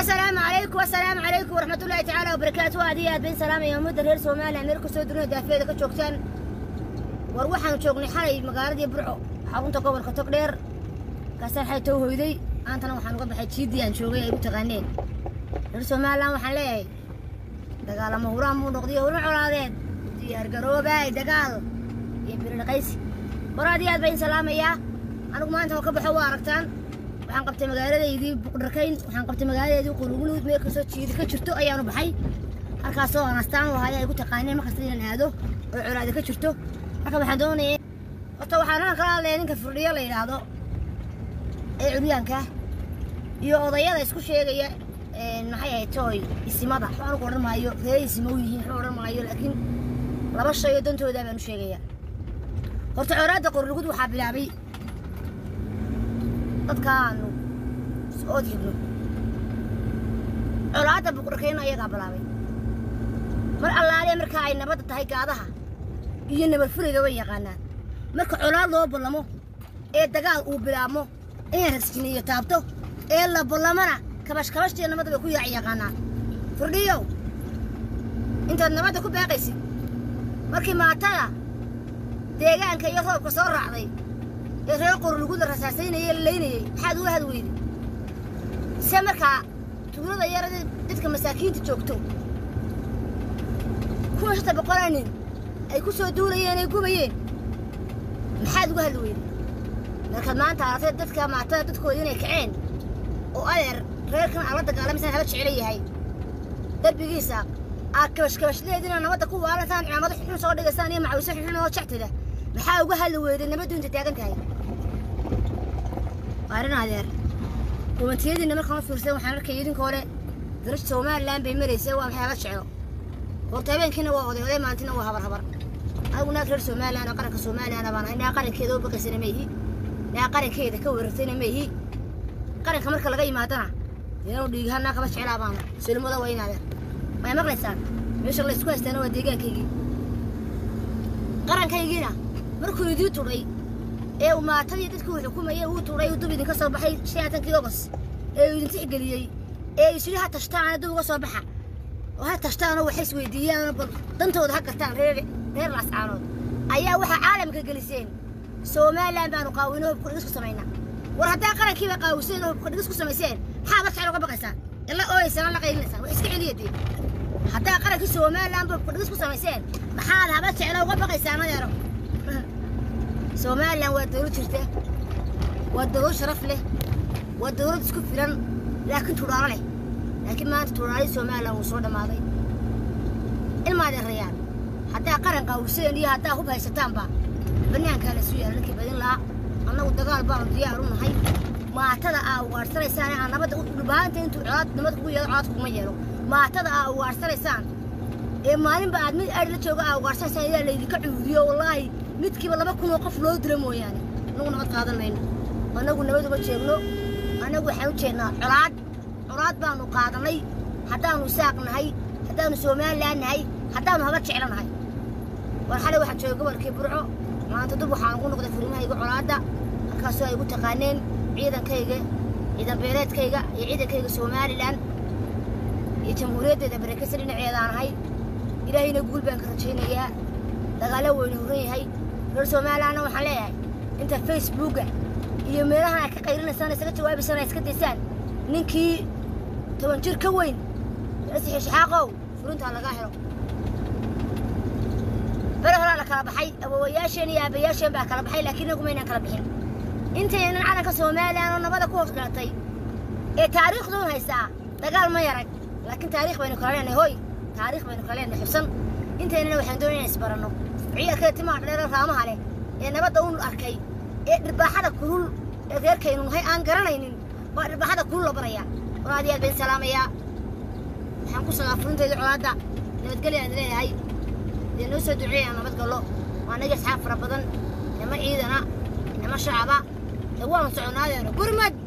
والسلام عليكم ورحمة الله تعالى وبركاته. هذه بين سلام يا مدة هير سومالي أمريكا سودرنا دافية كشوكتان وروحنا شوقني حالي مقاردي برعو حاولت أقول كتقدر كسر حي توه يدي أنت أنا وحنا نقبل حي تشيدي أن شوقي أبو تغنين هير سومالي وحنا دقال مهورام ونقضيه ونعور هذين ديار قروبة دقال يبير القيس برادي بين سلام يا أنا ما أنت وكبر حواركتان waxaan qabtay magaaladeedii Buqdarkayn waxaan qabtay magaaladeedii Quruguluud meel ka soo jiidi ka jirto ayaanu baxay halkaas oo aan astaan u hayay ugu taqaanay markaas inaan aado oo culaad ka jirto marka waxaan doonayaa horta waxaan kala leeyahay ninka furdhiyo la yiraahdo ee curyaanka iyo odayada isku sheegaya maxay ay tooy isimada waxaan ku oran maayo reey isimo yihiin waxaan oran maayo laakiin laba shay oo dantooda baan u sheegaya horta curaada Quruguluud waxa bilaabay dadkaanu soo diibno colaada Buqdarkayn ayaga bilaabay mar allaale marka ay nabad tahay gaadaha iyo nabad furiga way yaqaanaan marka colaad loo balamo ee dagaal uu bilaabmo ee raskiniyo taabto ee la balamana kabashkabashtii nabad bay ku yaqaanaan furdhiyo inta nabad ku baaqaysid markii maatada deegaanka iyo roobka soo raacday reer Quruguluud rasaasaynaye leeynay xad waad weeydi samarka tuulada yarada dadka masaakiinta joogto kuwasta boqoraanin ay ku soo duulayeen ay gubayeen maxaad uga hal weeydi marka maanta aragtay dadka maatada dadkooda inay kaceen oo adeer reerkan ala dagaalamsan haba jecel yahay darbigiisa akabash leedina nabada ku waalataan ciidamada xun soo dhigasaan iyo macawisa xun oo jectida maxaa uga hal weeydi nabadu inta taagan tahay أرنا هذا ومتيجي إن مركز فرسان وحنا كيدين كوره درجة سومال لان بيمريسه وحنا شعو وطبعا كنا وهذا ما أنتنا وهبر أو ناكر سومال أنا قرن كسومال أنا بنا أنا قرن كذا وبقى سنة ميهي أنا قرن كذا كور سنة ميهي قرن كمركز لقي ما تنا يا ودي هنا كبش على بانا سلم ولا وين هذا ما مركزان مش الله سكوت أنا وديجا كيجي قرن كيجينا مركز يدي توري ee uma tadii dadku wuxuu ku meeyay uu tuuray uu dubidin ka soo baxay 6 kilogas ee uu intii galiyay ee isla ha tashtaan dad uga soo baxa oo ha tashtaan waxay isweydiiyaan dantooda ha gartaan reer lascaanood ayaa waxa caalamka galiseen Soomaaliland baan qaawino ku isku sameeyna war hadaa qarankiiba qaawseen oo ku isku sameeyeen xaaba xal uga baqaysan illa oo ay sana la qeynaysan wax iska celiyay hadaa qarankii Soomaaliland baan ku isku sameeyeen maxaa haba jecel uga baqaysan adeero Soomaaliland waa dawlad jirta waa dawlad sharaf leh waa dawlad isku filan laakiin tuuraale leh laakiin maanta tuuraale Soomaaliland uu soo dhamaaday ilmaada rayaan hadaa qaran qawseen iyo hadaa hub haysataan ba banaanka la soo yeelay badin la annagu dagaal baan diyaar u nahay maatada aa waarsanaysan aan nabad u dhubaanta intuu cod nabad ugu yeelo cod kuma yeelo maatada aa waarsanaysan ee maalin ba aad mid aad la jooga aa waarsanaysan ila leeyka cuudiyo wallahi midkiiba 2,000 qof loo dilo mooyaane anagu nabad qaadanayno anagu nabad uga jeegno anagu waxaan u jeednaa colaad baanu qaadanay hadaanu saaqnahay hadaanu Soomaaliland nahay hadaanu haba jeclanahay war xalay waxa jooga gobolkii Burco maanta dub waxaan ku noqday furimaha colaada halkaas ay ugu taqaaneen ciidankayga ciidan beereedkayga iyo ciidankayga Soomaaliland iyo jamhuuriyadda barakaysan dhinaceedaanahay ilaahayna guul baan ka rajaynayaa dagaalo weyn u yahay reer Soomaaliland waxaan leeyahay inta Facebook iyo meelaha ka qaylinaysan isaga jawaabisan iska deysaan ninkii 10 jir ka weyn asii xaqow furunta laga helo baraha la kala baxay awowayaasheen iyo aabayaasheen baa kala baxay laakiin ugu meena kala bixin intayna calanka Soomaaliland oo nabada ku hoos gaartay ee taariikhdu haysaa dagaal ma yarag laakiin taariikh baynu kala leenahay hooy taariikh baynu kala leenahay xubsan intayna waxaan doonaynaa isbarano ciidanka timaad dheer raamaha leh ee nabada uu arkay ee dhirbaaxada kulul ee reerkaynu hay aan garanaynin waa dhirbaaxada kulul la baraya walaaliyaal been salaamaya waxaan ku soo afrintayda colaada nabadgelyo aan leeyahay inuu soo duceeyo nabad galo waanaga asxaab fara badan ama ciidana ama shacaba waan soconaadeen gurmad